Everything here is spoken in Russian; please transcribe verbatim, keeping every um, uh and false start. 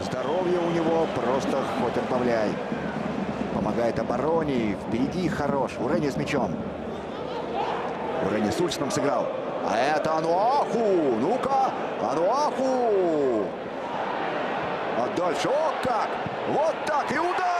Здоровье у него просто хоть отбавляй. Помогает обороне. Впереди хорош. Урени с мячом. Урени с Ульсоном сыграл. А это Ануаху. Ну-ка. Ануаху. А дальше. О, как. Вот так. И удар.